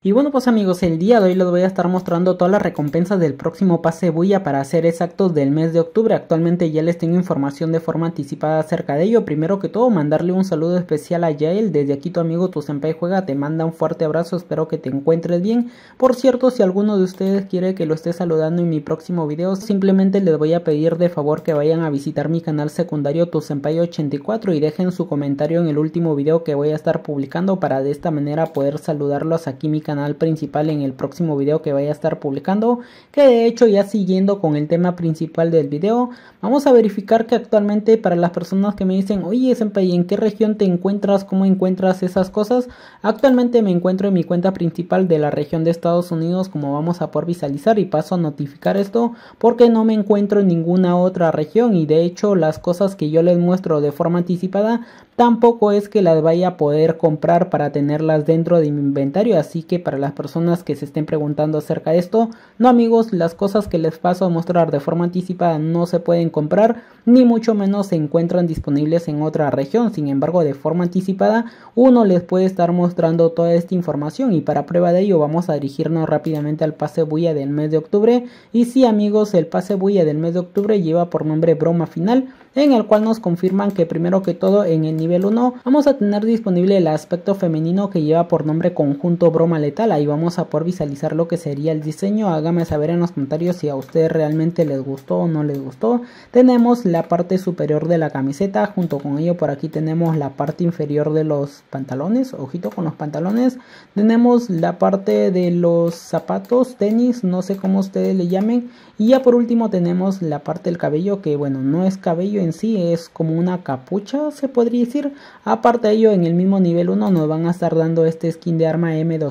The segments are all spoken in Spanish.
Y bueno, pues amigos, el día de hoy les voy a estar mostrando todas las recompensas del próximo pase bulla, para ser exactos del mes de octubre. Actualmente ya les tengo información de forma anticipada acerca de ello. Primero que todo, mandarle un saludo especial a Yael. Desde aquí tu amigo Tu Senpai Juega te manda un fuerte abrazo, espero que te encuentres bien. Por cierto, si alguno de ustedes quiere que lo esté saludando en mi próximo video, simplemente les voy a pedir de favor que vayan a visitar mi canal secundario Tu Senpai 84 y dejen su comentario en el último video que voy a estar publicando, para de esta manera poder saludarlos aquí en mi canal principal en el próximo video que vaya a estar publicando. Que de hecho, ya siguiendo con el tema principal del video, vamos a verificar que actualmente, para las personas que me dicen: oye Senpai, ¿en qué región te encuentras? ¿Cómo encuentras esas cosas? Actualmente me encuentro en mi cuenta principal de la región de Estados Unidos, como vamos a poder visualizar, y paso a notificar esto porque no me encuentro en ninguna otra región. Y de hecho, las cosas que yo les muestro de forma anticipada tampoco es que las vaya a poder comprar para tenerlas dentro de mi inventario. Así que para las personas que se estén preguntando acerca de esto, no amigos, las cosas que les paso a mostrar de forma anticipada no se pueden comprar, ni mucho menos se encuentran disponibles en otra región. Sin embargo, de forma anticipada uno les puede estar mostrando toda esta información, y para prueba de ello vamos a dirigirnos rápidamente al pase bulla del mes de octubre. Y sí amigos, el pase bulla del mes de octubre lleva por nombre Broma Final, en el cual nos confirman que primero que todo en el nivel 1 vamos a tener disponible el aspecto femenino que lleva por nombre Conjunto Broma Letal. Ahí vamos a poder visualizar lo que sería el diseño. Háganme saber en los comentarios si a ustedes realmente les gustó o no les gustó. Tenemos la parte superior de la camiseta, junto con ello por aquí tenemos la parte inferior de los pantalones, ojito con los pantalones. Tenemos la parte de los zapatos, tenis, no sé cómo ustedes le llamen. Y ya por último tenemos la parte del cabello, que bueno, no es cabello en sí, es como una capucha se podría decir. Aparte de ello, en el mismo nivel 1 nos van a estar dando este skin de arma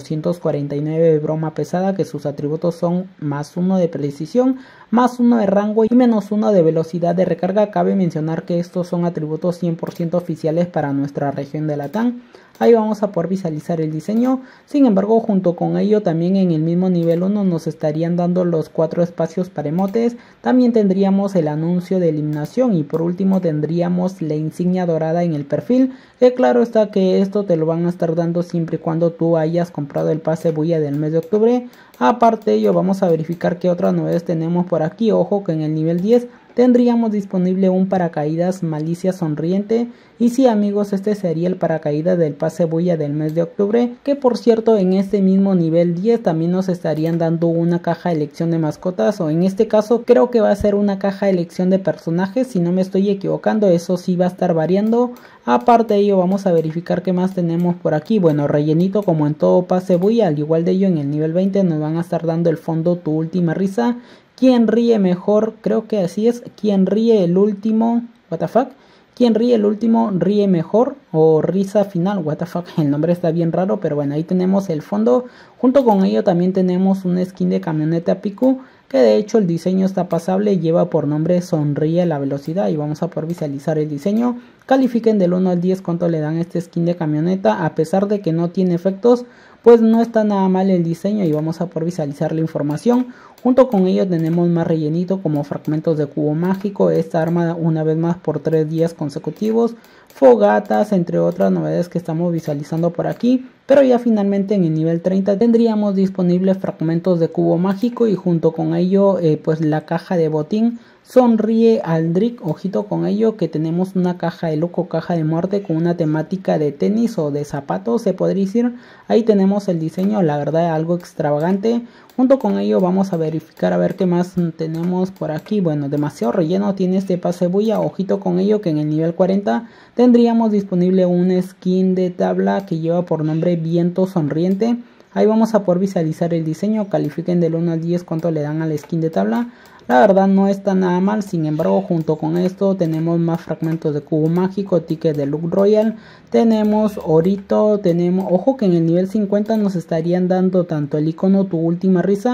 M249 Broma Pesada, que sus atributos son +1 de precisión, +1 de rango y -1 de velocidad de recarga. Cabe mencionar que estos son atributos 100% oficiales para nuestra región de Latam. Ahí vamos a poder visualizar el diseño. Sin embargo, junto con ello también en el mismo nivel 1 nos estarían dando los 4 espacios para emotes. También tendríamos el anuncio de eliminación, y por último tendríamos la insignia dorada en el perfil, que claro está que esto te lo van a estar dando siempre y cuando tú hayas comprado el pase bulla del mes de octubre. Aparte de ello, vamos a verificar qué otras novedades tenemos por aquí. Ojo que en el nivel 10 tendríamos disponible un paracaídas Malicia Sonriente. Y sí amigos, este sería el paracaídas del pase bulla del mes de octubre, que por cierto en este mismo nivel 10 también nos estarían dando una caja de elección de mascotas, o en este caso creo que va a ser una caja de elección de personajes, si no me estoy equivocando. Eso sí va a estar variando. Aparte de ello, vamos a verificar qué más tenemos por aquí. Bueno, rellenito como en todo pase bulla. Al igual de ello, en el nivel 20 nos van a estar dando el fondo Tu Última Risa. ¿Quién ríe mejor? Creo que así es. ¿Quién ríe el último? What the fuck? ¿Quién ríe el último ríe mejor? O risa final, what the fuck, el nombre está bien raro, pero bueno, ahí tenemos el fondo. Junto con ello también tenemos un skin de camioneta Piku, que de hecho el diseño está pasable, lleva por nombre Sonríe la Velocidad, y vamos a poder visualizar el diseño. Califiquen del 1 al 10 cuánto le dan este skin de camioneta. A pesar de que no tiene efectos, pues no está nada mal el diseño, y vamos a poder visualizar la información. Junto con ello tenemos más rellenito como fragmentos de cubo mágico, esta arma una vez más por 3 días consecutivos, fogatas, entre otras novedades que estamos visualizando por aquí. Pero ya finalmente en el nivel 30 tendríamos disponibles fragmentos de cubo mágico, y junto con ello pues la caja de botín Sonríe Aldrich. Ojito con ello que tenemos una caja de loco, caja de muerte, con una temática de tenis o de zapatos se podría decir. Ahí tenemos el diseño, la verdad algo extravagante. Junto con ello vamos a verificar a ver qué más tenemos por aquí. Bueno, demasiado relleno tiene este pase bulla. Ojito con ello que en el nivel 40 tendríamos disponible un skin de tabla que lleva por nombre Viento Sonriente. Ahí vamos a poder visualizar el diseño. Califiquen del 1 al 10 cuánto le dan al skin de tabla. La verdad no está nada mal. Sin embargo, junto con esto tenemos más fragmentos de cubo mágico, ticket de Look Royal, tenemos orito, tenemos, ojo que en el nivel 50 nos estarían dando tanto el icono Tu Última Risa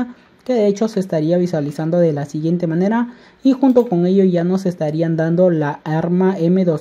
que de hecho se estaría visualizando de la siguiente manera, y junto con ello ya nos estarían dando la arma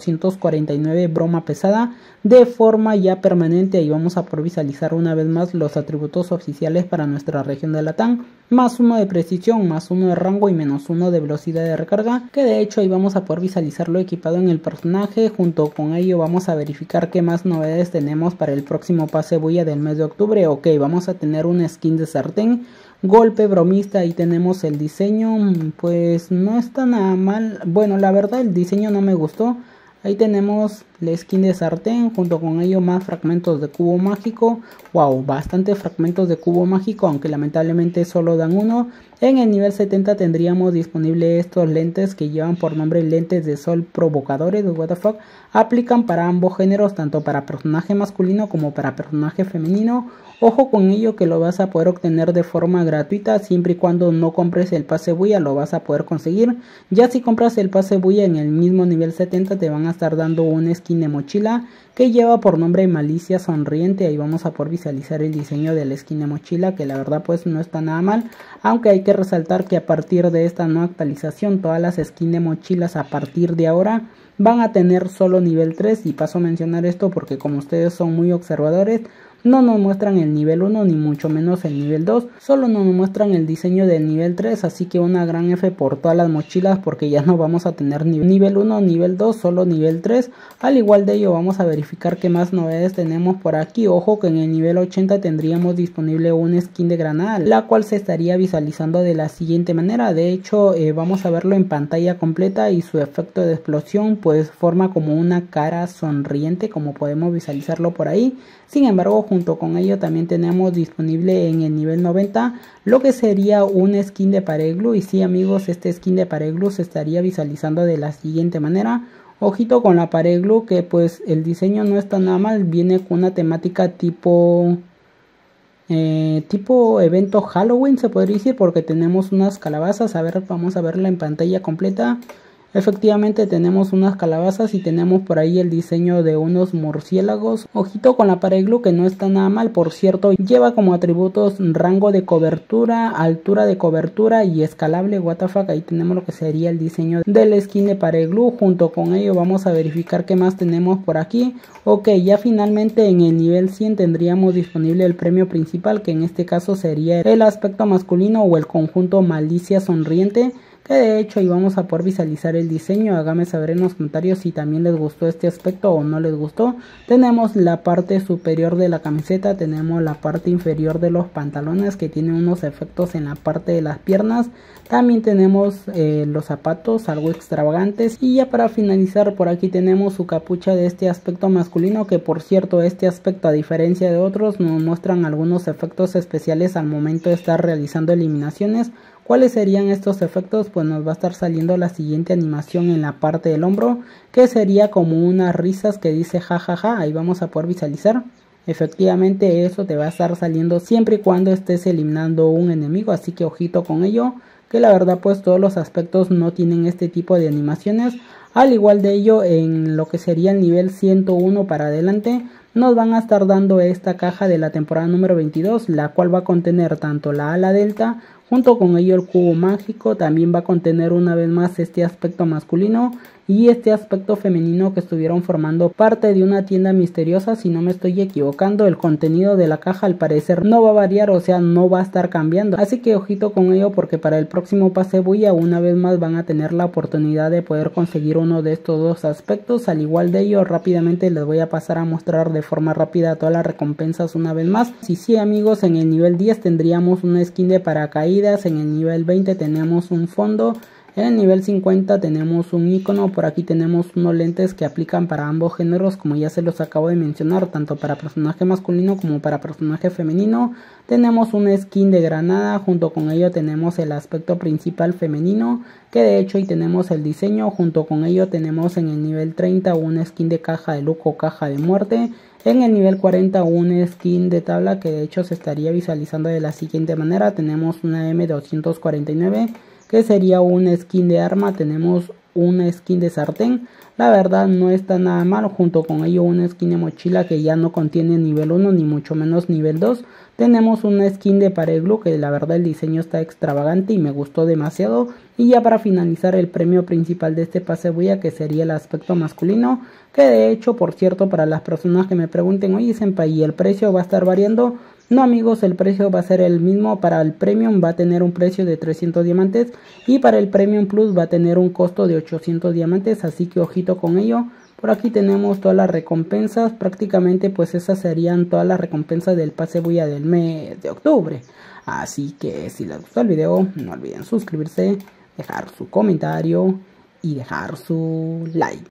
M249 broma pesada de forma ya permanente. Y vamos a poder visualizar una vez más los atributos oficiales para nuestra región de Latam: más 1 de precisión, más 1 de rango y menos 1 de velocidad de recarga, que de hecho ahí vamos a poder visualizarlo equipado en el personaje. Junto con ello vamos a verificar qué más novedades tenemos para el próximo pase bulla del mes de octubre. Ok, vamos a tener una skin de sartén, golpe bromista. Ahí tenemos el diseño, pues no está nada mal. Bueno, la verdad el diseño no me gustó. Ahí tenemos la skin de sartén, junto con ello más fragmentos de cubo mágico. Wow, bastantes fragmentos de cubo mágico, aunque lamentablemente solo dan uno. En el nivel 70 tendríamos disponible estos lentes que llevan por nombre lentes de sol provocadores de WTF. Aplican para ambos géneros, tanto para personaje masculino como para personaje femenino. Ojo con ello que lo vas a poder obtener de forma gratuita, siempre y cuando no compres el pase bulla lo vas a poder conseguir. Ya si compras el pase bulla en el mismo nivel 70 te van a estar dando una skin de mochila que lleva por nombre Malicia Sonriente. Ahí vamos a poder visualizar el diseño de la skin de mochila, que la verdad pues no está nada mal, aunque hay que resaltar que a partir de esta nueva actualización todas las skins de mochilas a partir de ahora van a tener solo nivel 3. Y paso a mencionar esto porque como ustedes son muy observadores, no nos muestran el nivel 1 ni mucho menos el nivel 2, solo nos muestran el diseño del nivel 3, así que una gran F por todas las mochilas, porque ya no vamos a tener nivel 1, nivel 2, solo nivel 3. Al igual de ello vamos a verificar qué más novedades tenemos por aquí. Ojo que en el nivel 80 tendríamos disponible una skin de granada, la cual se estaría visualizando de la siguiente manera. De hecho vamos a verlo en pantalla completa, y su efecto de explosión pues forma como una cara sonriente, como podemos visualizarlo por ahí. Sin embargo, junto con ello también tenemos disponible en el nivel 90 lo que sería un skin de Pareglu. Y sí amigos, este skin de Pareglu se estaría visualizando de la siguiente manera. Ojito con la Pareglu, que pues el diseño no está nada mal, viene con una temática tipo evento Halloween se podría decir, porque tenemos unas calabazas. A ver, vamos a verla en pantalla completa. Efectivamente tenemos unas calabazas y tenemos por ahí el diseño de unos murciélagos. Ojito con la Pareglu, que no está nada mal. Por cierto, lleva como atributos rango de cobertura, altura de cobertura y escalable. WTF, ahí tenemos lo que sería el diseño del skin de Pareglu. Junto con ello vamos a verificar qué más tenemos por aquí. Ok, ya finalmente en el nivel 100 tendríamos disponible el premio principal, que en este caso sería el aspecto masculino o el conjunto Malicia Sonriente, que de hecho ahí vamos a poder visualizar el diseño. Háganme saber en los comentarios si también les gustó este aspecto o no les gustó. Tenemos la parte superior de la camiseta, tenemos la parte inferior de los pantalones que tienen unos efectos en la parte de las piernas. También tenemos los zapatos algo extravagantes, y ya para finalizar por aquí tenemos su capucha de este aspecto masculino, que por cierto este aspecto, a diferencia de otros, nos muestran algunos efectos especiales al momento de estar realizando eliminaciones. ¿Cuáles serían estos efectos? Pues nos va a estar saliendo la siguiente animación en la parte del hombro, que sería como unas risas que dice jajaja. Ahí vamos a poder visualizar. Efectivamente eso te va a estar saliendo siempre y cuando estés eliminando un enemigo, así que ojito con ello, que la verdad pues todos los aspectos no tienen este tipo de animaciones. Al igual de ello, en lo que sería el nivel 101 para adelante nos van a estar dando esta caja de la temporada número 22, la cual va a contener tanto la ala delta, junto con ello el cubo mágico. También va a contener una vez más este aspecto masculino y este aspecto femenino, que estuvieron formando parte de una tienda misteriosa. Si no me estoy equivocando, el contenido de la caja al parecer no va a variar, o sea no va a estar cambiando, así que ojito con ello, porque para el próximo pase bulla una vez más van a tener la oportunidad de poder conseguir uno de estos dos aspectos. Al igual de ello, rápidamente les voy a pasar a mostrar de forma rápida todas las recompensas una vez más. Sí amigos, en el nivel 10 tendríamos una skin de paracaídas, en el nivel 20 tenemos un fondo, en el nivel 50 tenemos un icono, por aquí tenemos unos lentes que aplican para ambos géneros, como ya se los acabo de mencionar, tanto para personaje masculino como para personaje femenino. Tenemos una skin de granada, junto con ello tenemos el aspecto principal femenino, que de hecho ahí tenemos el diseño. Junto con ello tenemos en el nivel 30 una skin de caja de lujo, caja de muerte. En el nivel 40 una skin de tabla, que de hecho se estaría visualizando de la siguiente manera. Tenemos una M249, que sería una skin de arma. Tenemos una skin de sartén. La verdad no está nada mal, junto con ello una skin de mochila que ya no contiene nivel 1 ni mucho menos nivel 2. Tenemos una skin de pared glue que la verdad el diseño está extravagante y me gustó demasiado. Y ya para finalizar el premio principal de este pase bulla, que sería el aspecto masculino, que de hecho, por cierto, para las personas que me pregunten, oye senpai, ¿y el precio va a estar variando? No amigos, el precio va a ser el mismo. Para el Premium va a tener un precio de 300 diamantes y para el Premium Plus va a tener un costo de 800 diamantes, así que ojito con ello. Por aquí tenemos todas las recompensas, prácticamente pues esas serían todas las recompensas del pase bulla del mes de octubre. Así que si les gustó el video, no olviden suscribirse, dejar su comentario y dejar su like.